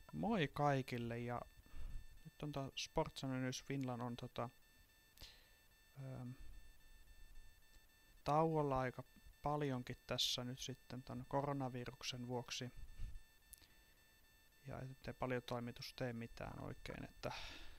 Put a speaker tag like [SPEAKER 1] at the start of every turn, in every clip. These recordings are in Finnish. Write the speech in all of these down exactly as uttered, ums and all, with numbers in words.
[SPEAKER 1] Moi kaikille ja nyt on tää Sports and News Finland on tota, ö, tauolla aika paljonkin tässä nyt sitten ton koronaviruksen vuoksi. Ja ettei paljon toimitus tee mitään oikein, että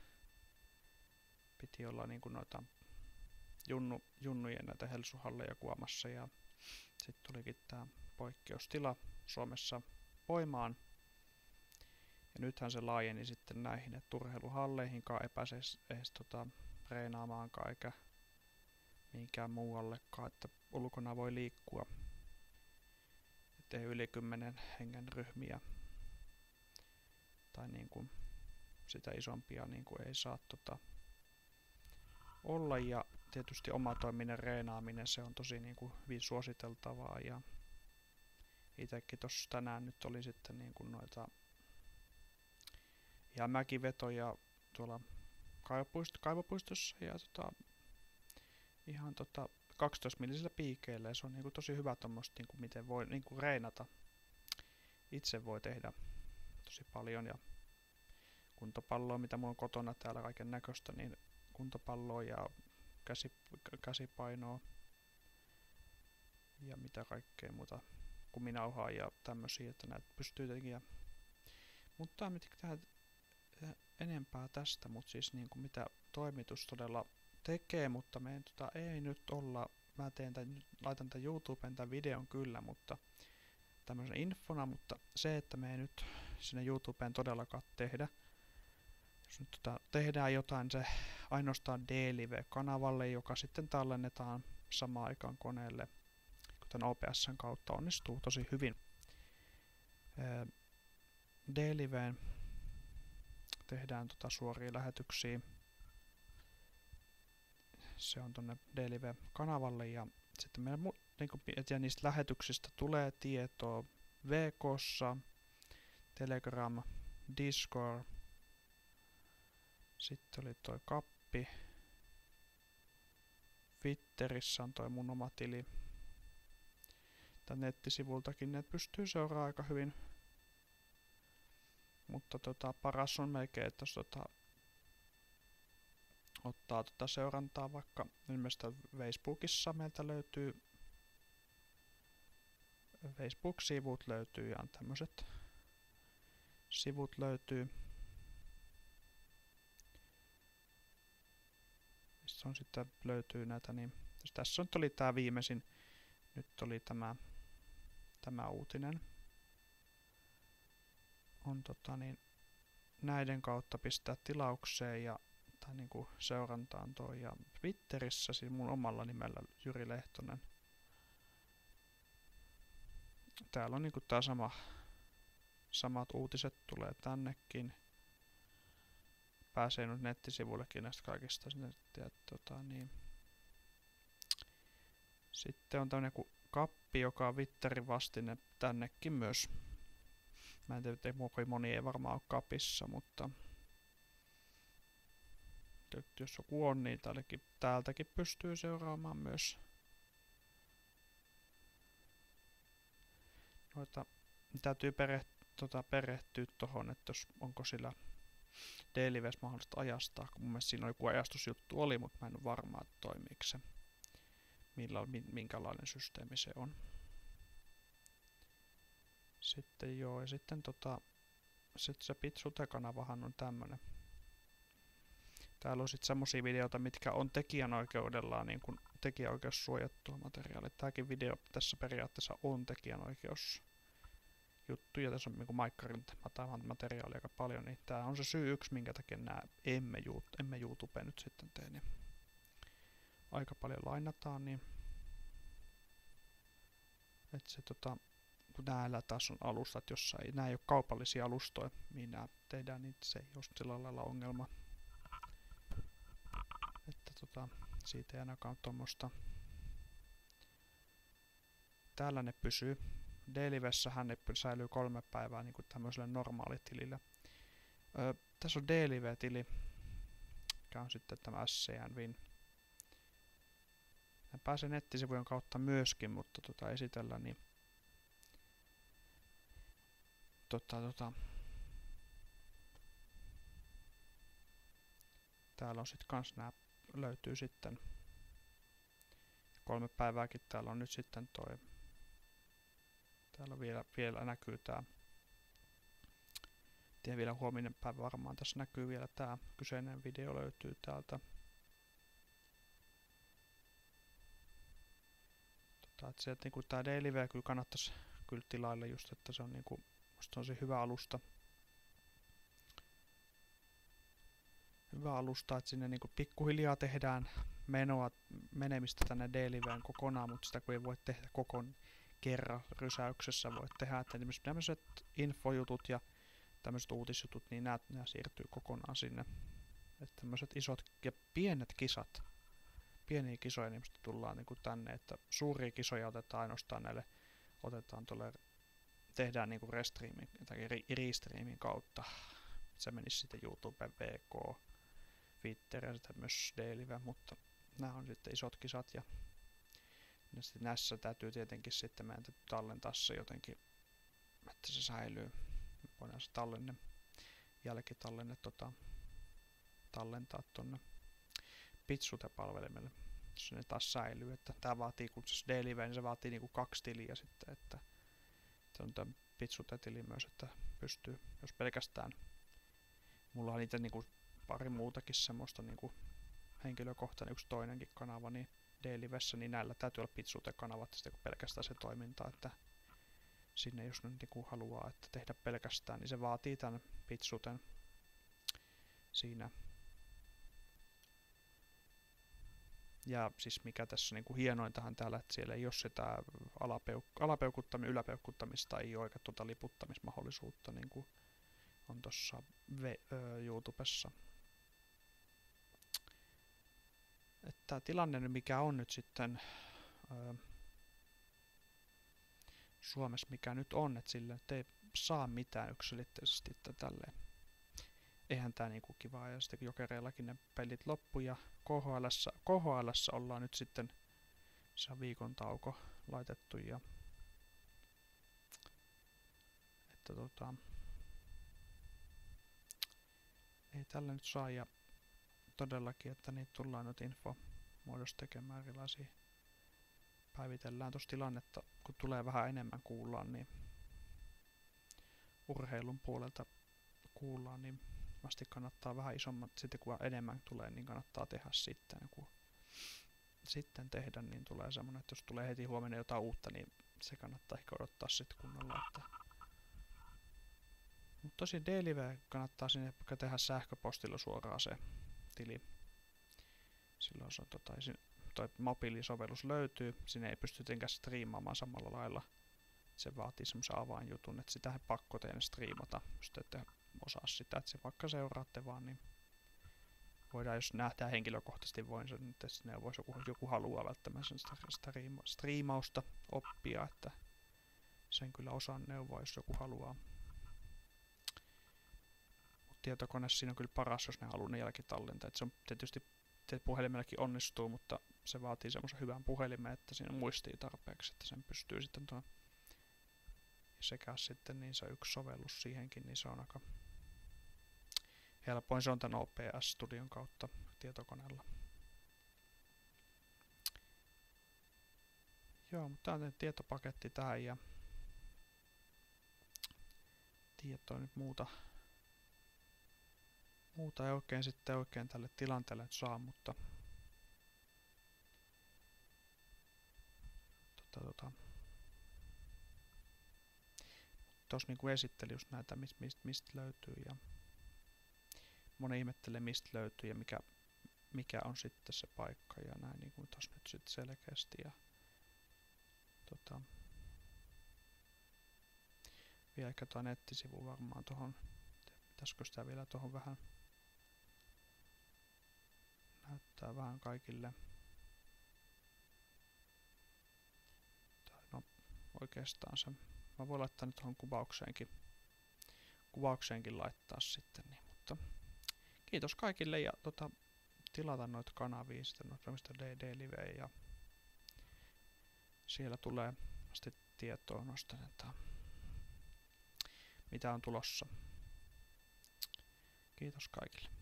[SPEAKER 1] piti olla niinku noita junnu, junnujen näitä helsuhalleja kuomassa ja sitten tulikin tää poikkeustila Suomessa voimaan. Ja nythän se laajeni sitten näihin, että urheiluhalleihinkaan ei pääse edes tota, treenaamaankaan eikä mihinkään muuallekaan, että ulkona voi liikkua. Ettei yli kymmenen hengen ryhmiä tai niin kuin sitä isompia niin kuin ei saa tota, olla. Ja tietysti omatoiminen reenaaminen, se on tosi niin kuin hyvin suositeltavaa. Ja itsekin tuossa tänään nyt oli sitten niin kuin noita ihan mäkivetoja tuolla kaivopuistossa ja tota, ihan tota kaksitoista millisillä piikeillä ja se on niinku tosi hyvä tommoista niinku miten voi niinku reenata. Itse voi tehdä tosi paljon ja kuntopalloa mitä mulla on kotona täällä kaiken näköistä niin kuntopalloa ja käsi, käsipainoa ja mitä kaikkea muuta kuminauhaa ja tämmösiä, että näitä pystyy tekemään. Mutta mitä tähän enempää tästä, mutta siis niin kuin mitä toimitus todella tekee, mutta me tota, ei nyt olla, mä teen tämän, laitan tämän YouTubeen tämän videon kyllä, mutta tämmöisen infona, mutta se, että me ei nyt sinne YouTubeen todellakaan tehdä, jos nyt tota, tehdään jotain, se ainoastaan D-Live-kanavalle, joka sitten tallennetaan samaan aikaan koneelle, kuten O B S:n kautta onnistuu tosi hyvin. D-Liveen tehdään tota suoria lähetyksiä. Se on tonne D-Live-kanavalle ja sitten meillä niinku, ja niistä lähetyksistä tulee tietoa V K:ssa, Telegram, Discord. Sitten oli toi kappi. Twitterissä on toi mun oma tili. Tän nettisivultakin ne pystyy seuraamaan aika hyvin. Mutta tota, paras on melkein, että jos tota, ottaa tota seurantaa vaikka ilmeisesti Facebookissa meiltä löytyy Facebook-sivut löytyy ja tämmöiset sivut löytyy. Sitten on sitten löytyy näitä niin tässä nyt oli tää viimeisin nyt oli tämä tämä uutinen. On tota niin näiden kautta pistää tilaukseen ja tai niinku seurantaan toi ja Twitterissä siis mun omalla nimellä Jyri Lehtonen. Täällä on niinku tää sama samat uutiset tulee tännekin. Pääsee nyt nettisivullekin näistä kaikista sinne ja tota niin. Sitten on tämmönen kuin kappi, joka on Twitterin vastine tännekin myös. Mä en tiedä, että moni ei varmaan ole kapissa, mutta jos joku on, niin täältäkin, täältäkin pystyy seuraamaan myös noita. Täytyy perehtyä, tota, perehtyä tohon, että jos onko sillä D-Livessä mahdollista ajastaa, kun mun mielestä siinä joku ajastusjuttu oli, mutta mä en ole varma, että toimiiko se, millä, minkälainen systeemi se on. Sitten joo, ja sitten tota, sit se Pitsute-kanavahan on tämmönen. Täällä on sitten semmosia videoita, mitkä on tekijänoikeudellaan niin kuin tekijänoikeussuojattua materiaalia. Tääkin video tässä periaatteessa on tekijänoikeusjuttu, ja tässä on niin kuin Maikkarin materiaalia aika paljon, niin tää on se syy yksi, minkä takia nää emme, emme YouTubeen nyt sitten tee, niin aika paljon lainataan, niin et se tota kun näillä taas on alustat, jossa ei, nää ei ole kaupallisia alustoja, mihin nää tehdään, niin se ei ole sillä lailla ongelma. Että tota, siitä ei ainakaan tuommoista. Täällä ne pysyy. D-Livessähän ne säilyy kolme päivää niin kuin tämmöisellä normaalitilillä. Öö, tässä on D-Live-tili, mikä on sitten tämä S C N Win. Mä pääsen nettisivujen kautta myöskin, mutta tota esitellä niin tota, tota, täällä on sitten kans nää, löytyy sitten kolme päivääkin täällä on nyt sitten toi, täällä vielä, vielä näkyy tää, tiedä vielä huominen päivä varmaan tässä näkyy vielä tää kyseinen video löytyy täältä. Tota, et se, et niinku tää DailyVee kyllä kannattais kyllä tilailla just, että se on niinku, musta on se hyvä alusta. Hyvä alusta, että sinne niinku pikkuhiljaa tehdään menoa, menemistä tänne DailyVeen kokonaan, mutta sitä kun ei voi tehdä kokon kerran rysäyksessä, voi tehdä, että tämmöiset infojutut ja tämmöiset uutisjutut, niin nämä, nämä siirtyy kokonaan sinne. Että tämmöiset isot ja pienet kisat, pieniä kisoja niin tullaan niinku tänne, että suuria kisoja otetaan ainoastaan näille, otetaan tuolle, tehdään niinku restreamin tai restreamin kautta. Se menisi sitten YouTube, V K, Twitter ja sitten myös DailyVee, mutta nämä on sitten isot kisat ja näissä täytyy tietenkin sitten meidän tallentaa se jotenkin, että se säilyy. Voidaan se tallenne, jälkitallenne tota, tallentaa tuonne Pitsute-palvelimelle, jos ne taas säilyy. Että tää vaatii, kun se DailyVee, niin se vaatii niinku kaksi tiliä sitten, että se on tämä Pitsute-tili myös, että pystyy, jos pelkästään, mulla on niitä niinku pari muutakin semmoista niinku henkilökohtainen yksi toinenkin kanava, niin DailyVeessä, niin näillä täytyy olla Pitsute-kanavat sitten kun pelkästään se toiminta, että sinne jos nyt niinku haluaa, että tehdä pelkästään, niin se vaatii tämän Pitsuten siinä. Ja siis mikä tässä niinku hienointahan täällä, että siellä ei ole sitä alapeuk- alapeukuttamista, yläpeukuttamista, ei ole eikä tuota liputtamismahdollisuutta, niin kuin on tuossa YouTubessa. Että tilanne mikä on nyt sitten öö, Suomessa mikä nyt on, että sille nyt ei saa mitään yksilitteisesti, että tälleen. Eihän tää niinku kivaa, ja sitten Jokereillakin ne pelit loppu, ja K H L:ssä, K H L:ssä ollaan nyt sitten, se on viikon tauko laitettu, ja että tota, ei tällä nyt saa, ja todellakin, että niitä tullaan nyt info muodossa tekemään erilaisia. Päivitellään tuossa tilannetta, kun tulee vähän enemmän kuullaan, niin urheilun puolelta kuullaan, niin vasti kannattaa vähän isommat, sitten kun enemmän tulee, niin kannattaa tehdä sitten. Kun sitten tehdä, niin tulee semmoinen, että jos tulee heti huomenna jotain uutta, niin se kannattaa ehkä odottaa sitten kunnolla. Että mutta tosi DailyVee kannattaa sinne tehdä sähköpostilla suoraan se tili. Silloin se on tota, toi mobiilisovellus löytyy, sinne ei pysty tietenkään striimaamaan samalla lailla. Se vaatii semmoisen avainjutun, että sitä ei pakko teidän striimata, jos te ette osaa sitä, että se vaikka seuraatte vaan, niin voidaan, jos nähdään henkilökohtaisesti, voin sen, että sinne voisi joku, joku haluaa välttämättä sitä striima, striimausta oppia, että sen kyllä osaan neuvoa, jos joku haluaa. Mut tietokoneessa siinä on kyllä paras, jos ne haluaa ne jälkitallentaa, että se on tietysti puhelimellakin onnistuu, mutta se vaatii semmoisen hyvän puhelimen, että siinä muistii tarpeeksi, että sen pystyy sitten tuon. Sekä sitten niin se yksi sovellus siihenkin, niin se on aika helpoin. Se on tämän O B S-studion kautta tietokoneella. Joo, mutta tämä on tietopaketti tähän ja tietoa nyt muuta. Muuta ei oikein sitten oikein tälle tilanteelle nyt saa, mutta tota, tota, tuossa niinku esitteli just näitä, mistä mist, mist löytyy ja moni ihmettelee mistä löytyy ja mikä, mikä on sitten se paikka ja näin niin kuin tuossa nyt sitten selkeästi ja tota, vielä ehkä tuo nettisivu varmaan tuohon, pitäisikö sitä vielä tuohon vähän näyttää vähän kaikille. Tai no oikeastaan se, mä voin laittaa nyt tuohon kuvaukseenkin, kuvaukseenkin laittaa sitten, niin, mutta kiitos kaikille ja tota, tilata noita kanavia sitten noita DailyVee ja siellä tulee sitten tietoa noista, että mitä on tulossa. Kiitos kaikille.